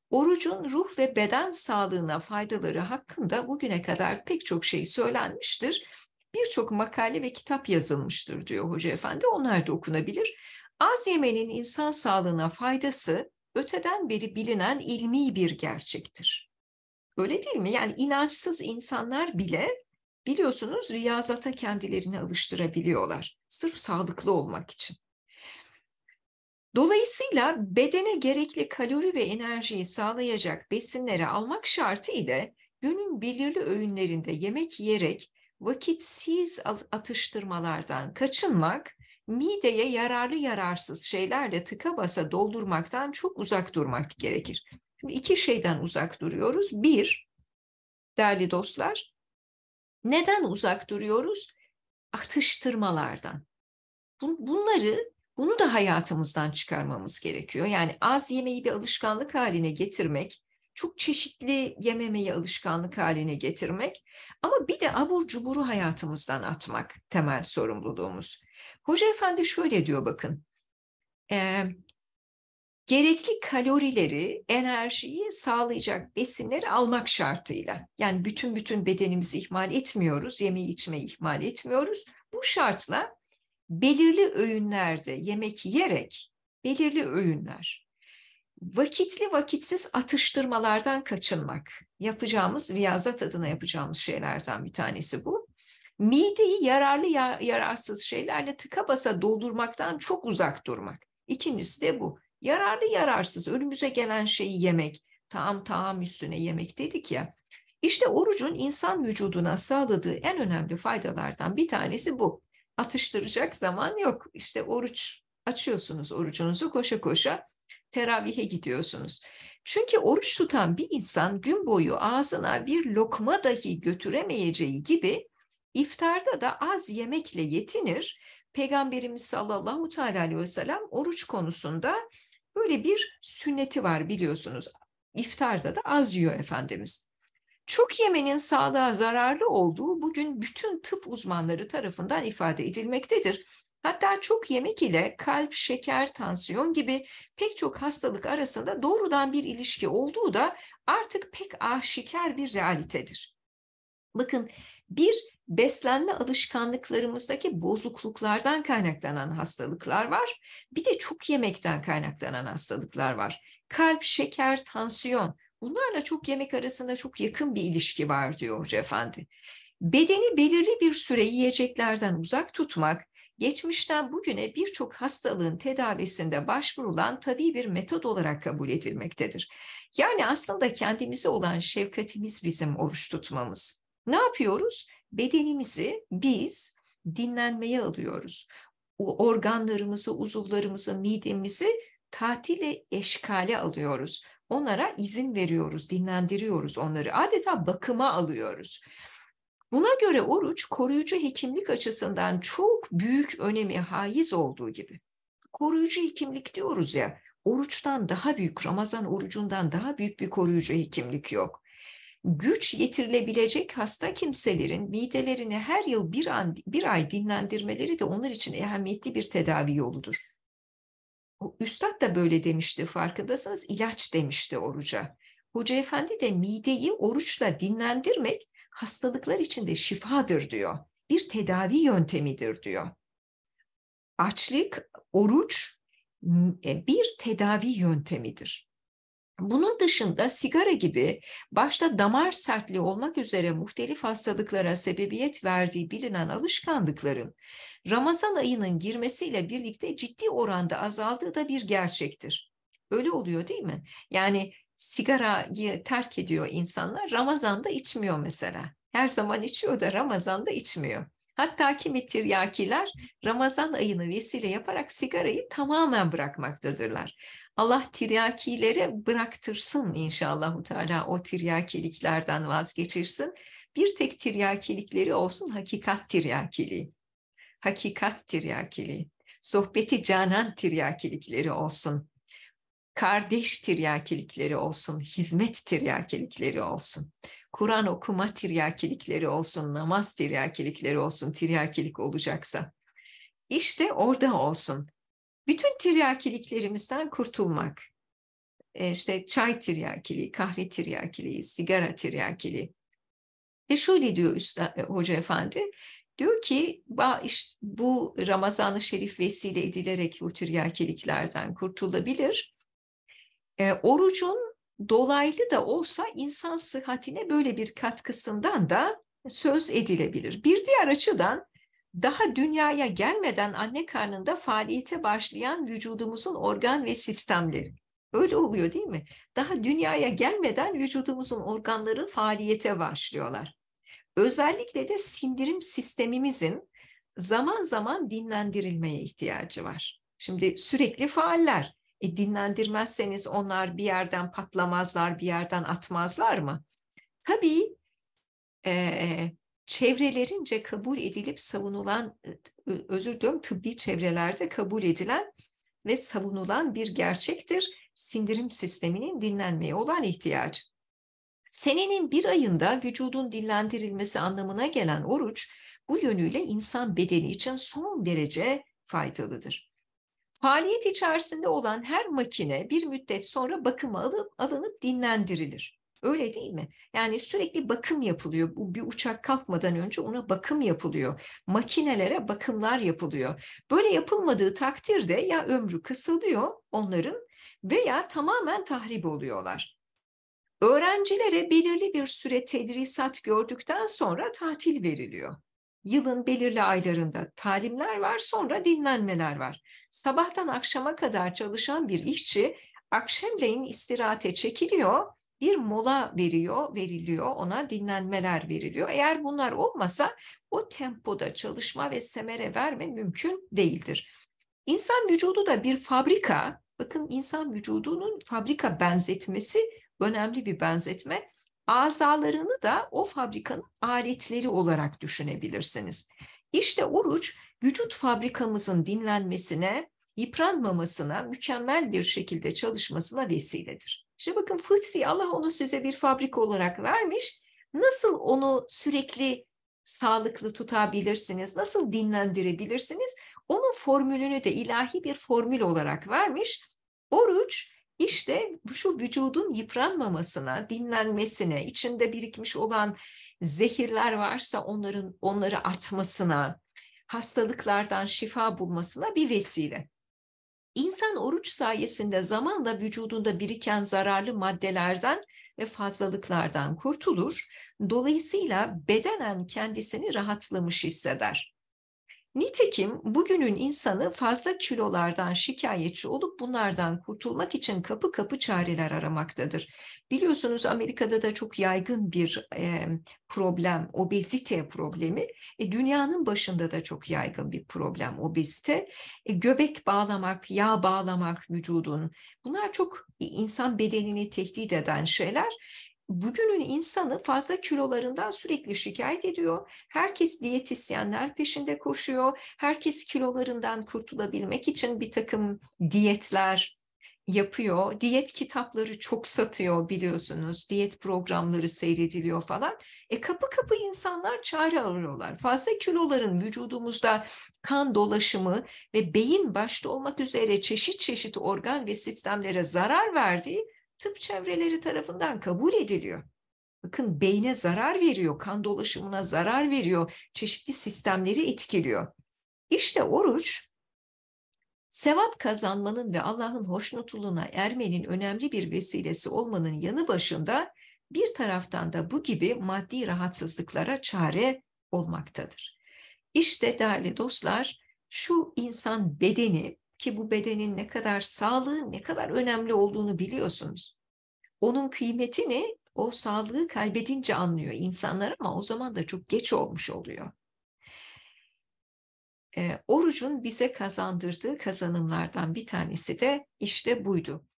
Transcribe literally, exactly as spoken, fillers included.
Orucun ruh ve beden sağlığına faydaları hakkında bugüne kadar pek çok şey söylenmiştir. Birçok makale ve kitap yazılmıştır diyor Hoca Efendi. Onlar da okunabilir. Az yemenin insan sağlığına faydası öteden beri bilinen ilmi bir gerçektir. Öyle değil mi? Yani inançsız insanlar bile biliyorsunuz riyazata kendilerini alıştırabiliyorlar. Sırf sağlıklı olmak için. Dolayısıyla bedene gerekli kalori ve enerjiyi sağlayacak besinleri almak şartı ile günün belirli öğünlerinde yemek yiyerek vakitsiz atıştırmalardan kaçınmak, mideye yararlı yararsız şeylerle tıka basa doldurmaktan çok uzak durmak gerekir. Şimdi iki şeyden uzak duruyoruz. Bir, değerli dostlar, neden uzak duruyoruz? Atıştırmalardan. Bunları, bunu da hayatımızdan çıkarmamız gerekiyor. Yani az yemeği bir alışkanlık haline getirmek, çok çeşitli yememeyi alışkanlık haline getirmek ama bir de abur cuburu hayatımızdan atmak temel sorumluluğumuz. Hoca Efendi şöyle diyor bakın, e, gerekli kalorileri, enerjiyi sağlayacak besinleri almak şartıyla. Yani bütün bütün bedenimizi ihmal etmiyoruz, yemeği içmeyi ihmal etmiyoruz. Bu şartla belirli öğünlerde yemek yiyerek, belirli öğünler, vakitli vakitsiz atıştırmalardan kaçınmak. Yapacağımız, riyazat adına yapacağımız şeylerden bir tanesi bu. Mideyi yararlı yararsız şeylerle tıka basa doldurmaktan çok uzak durmak. İkincisi de bu. Yararlı yararsız önümüze gelen şeyi yemek, taam taam üstüne yemek dedik ya. İşte orucun insan vücuduna sağladığı en önemli faydalardan bir tanesi bu. Atıştıracak zaman yok. İşte oruç açıyorsunuz, orucunuzu koşa koşa teravihe gidiyorsunuz. Çünkü oruç tutan bir insan gün boyu ağzına bir lokma dahi götüremeyeceği gibi iftarda da az yemekle yetinir. Peygamberimiz sallallahu teala aleyhi ve sellem oruç konusunda böyle bir sünneti var biliyorsunuz. İftarda da az yiyor Efendimiz. Çok yemenin sağlığa zararlı olduğu bugün bütün tıp uzmanları tarafından ifade edilmektedir. Hatta çok yemek ile kalp, şeker, tansiyon gibi pek çok hastalık arasında doğrudan bir ilişki olduğu da artık pek aşikar bir realitedir. Bakın, bir beslenme alışkanlıklarımızdaki bozukluklardan kaynaklanan hastalıklar var. Bir de çok yemekten kaynaklanan hastalıklar var. Kalp, şeker, tansiyon. Bunlarla çok yemek arasında çok yakın bir ilişki var diyor Hoca Efendi. Bedeni belirli bir süre yiyeceklerden uzak tutmak, geçmişten bugüne birçok hastalığın tedavisinde başvurulan tabii bir metot olarak kabul edilmektedir. Yani aslında kendimize olan şefkatimiz bizim oruç tutmamız. Ne yapıyoruz? Bedenimizi biz dinlenmeye alıyoruz. O organlarımızı, uzuvlarımızı, midemizi tatile, eşkale alıyoruz. Onlara izin veriyoruz, dinlendiriyoruz onları. Adeta bakıma alıyoruz. Buna göre oruç koruyucu hekimlik açısından çok büyük önemi haiz olduğu gibi. Koruyucu hekimlik diyoruz ya, oruçtan daha büyük, Ramazan orucundan daha büyük bir koruyucu hekimlik yok. Güç yetirilebilecek hasta kimselerin midelerini her yıl bir, an, bir ay dinlendirmeleri de onlar için ehemmiyetli bir tedavi yoludur. Üstad da böyle demişti, farkındasınız, ilaç demişti oruca. Hoca Efendi de mideyi oruçla dinlendirmek hastalıklar için de şifadır diyor. Bir tedavi yöntemidir diyor. Açlık, oruç bir tedavi yöntemidir. Bunun dışında sigara gibi başta damar sertliği olmak üzere muhtelif hastalıklara sebebiyet verdiği bilinen alışkanlıkların Ramazan ayının girmesiyle birlikte ciddi oranda azaldığı da bir gerçektir. Öyle oluyor değil mi? Yani sigarayı terk ediyor insanlar, Ramazan'da içmiyor mesela. Her zaman içiyor da Ramazan'da içmiyor. Hatta kimi tiryakiler Ramazan ayını vesile yaparak sigarayı tamamen bırakmaktadırlar. Allah tiryakilere bıraktırsın inşallahu teala, o tiryakiliklerden vazgeçirsin. Bir tek tiryakilikleri olsun, hakikat tiryakiliği. Hakikat tiryakiliği. Sohbeti canan tiryakilikleri olsun. Kardeş tiryakilikleri olsun, hizmet tiryakilikleri olsun. Kur'an okuma tiryakilikleri olsun, namaz tiryakilikleri olsun, tiryakilik olacaksa. İşte orada olsun. Bütün tiryakiliklerimizden kurtulmak. e, işte çay tiryakiliği, kahve tiryakiliği, sigara tiryakiliği. Ve şöyle diyor Üstad, e, Hoca Efendi, diyor ki "Ba- işte bu Ramazan-ı Şerif vesile edilerek bu tiryakiliklerden kurtulabilir. E, orucun dolaylı da olsa insan sıhhatine böyle bir katkısından da söz edilebilir. Bir diğer açıdan daha dünyaya gelmeden anne karnında faaliyete başlayan vücudumuzun organ ve sistemleri. Öyle oluyor değil mi? Daha dünyaya gelmeden vücudumuzun organları faaliyete başlıyorlar. Özellikle de sindirim sistemimizin zaman zaman dinlendirilmeye ihtiyacı var. Şimdi sürekli faaller. E, dinlendirmezseniz onlar bir yerden patlamazlar, bir yerden atmazlar mı? Tabii e, çevrelerince kabul edilip savunulan, özür diliyorum, tıbbi çevrelerde kabul edilen ve savunulan bir gerçektir. Sindirim sisteminin dinlenmeye olan ihtiyacı. Senenin bir ayında vücudun dinlendirilmesi anlamına gelen oruç, bu yönüyle insan bedeni için son derece faydalıdır. Faaliyet içerisinde olan her makine bir müddet sonra bakıma alıp, alınıp dinlendirilir. Öyle değil mi? Yani sürekli bakım yapılıyor. Bu bir uçak kalkmadan önce ona bakım yapılıyor. Makinelere bakımlar yapılıyor. Böyle yapılmadığı takdirde ya ömrü kısalıyor onların veya tamamen tahrip oluyorlar. Öğrencilere belirli bir süre tedrisat gördükten sonra tatil veriliyor. Yılın belirli aylarında talimler var, sonra dinlenmeler var. Sabahtan akşama kadar çalışan bir işçi akşamleyin istirahate çekiliyor, bir mola veriyor, veriliyor, ona dinlenmeler veriliyor. Eğer bunlar olmasa o tempoda çalışma ve semere verme mümkün değildir. İnsan vücudu da bir fabrika. Bakın, insan vücudunun fabrika benzetmesi önemli bir benzetme. Azalarını da o fabrikanın aletleri olarak düşünebilirsiniz. İşte oruç vücut fabrikamızın dinlenmesine, yıpranmamasına, mükemmel bir şekilde çalışmasına vesiledir. İşte bakın, fıtri, Allah onu size bir fabrika olarak vermiş. Nasıl onu sürekli sağlıklı tutabilirsiniz? Nasıl dinlendirebilirsiniz? Onun formülünü de ilahi bir formül olarak vermiş. Oruç işte şu vücudun yıpranmamasına, dinlenmesine, içinde birikmiş olan zehirler varsa onların onları atmasına, hastalıklardan şifa bulmasına bir vesile. İnsan oruç sayesinde zamanla vücudunda biriken zararlı maddelerden ve fazlalıklardan kurtulur. Dolayısıyla bedenen kendisini rahatlamış hisseder. Nitekim bugünün insanı fazla kilolardan şikayetçi olup bunlardan kurtulmak için kapı kapı çareler aramaktadır. Biliyorsunuz, Amerika'da da çok yaygın bir e, problem, obezite problemi. E, dünyanın başında da çok yaygın bir problem obezite. E, göbek bağlamak, yağ bağlamak vücudun, bunlar çok insan bedenini tehdit eden şeyler. Bugünün insanı fazla kilolarından sürekli şikayet ediyor. Herkes diyetisyenler peşinde koşuyor. Herkes kilolarından kurtulabilmek için bir takım diyetler yapıyor. Diyet kitapları çok satıyor, biliyorsunuz. Diyet programları seyrediliyor falan. E kapı kapı insanlar çare arıyorlar. Fazla kiloların vücudumuzda kan dolaşımı ve beyin başta olmak üzere çeşit çeşit organ ve sistemlere zarar verdiği tıp çevreleri tarafından kabul ediliyor. Bakın, beyne zarar veriyor, kan dolaşımına zarar veriyor, çeşitli sistemleri etkiliyor. İşte oruç, sevap kazanmanın ve Allah'ın hoşnutluğuna ermenin önemli bir vesilesi olmanın yanı başında bir taraftan da bu gibi maddi rahatsızlıklara çare olmaktadır. İşte değerli dostlar, şu insan bedeni, ki bu bedenin ne kadar sağlığı, ne kadar önemli olduğunu biliyorsunuz. Onun kıymetini o sağlığı kaybedince anlıyor insanlar, ama o zaman da çok geç olmuş oluyor. E, orucun bize kazandırdığı kazanımlardan bir tanesi de işte buydu.